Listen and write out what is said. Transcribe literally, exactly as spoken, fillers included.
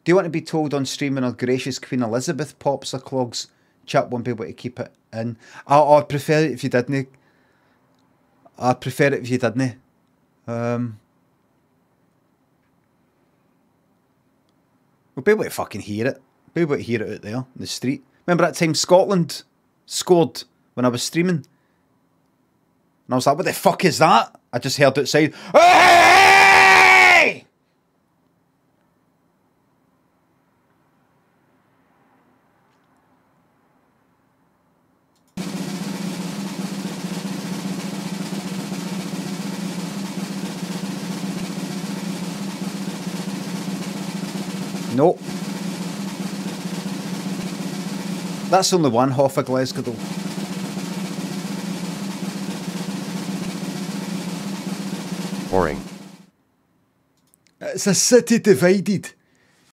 Do you want to be told on stream when our gracious Queen Elizabeth pops her clogs? Chat won't be able to keep it in. I, I'd prefer it if you didn't. I'd prefer it if you didn't. Um, we'll be able to fucking hear it. Be able to hear it out there in the street. Remember that time Scotland scored when I was streaming? And I was like, what the fuck is that? I just heard outside, hey! No. That's only one half of Glasgow though. Boring. It's a city divided.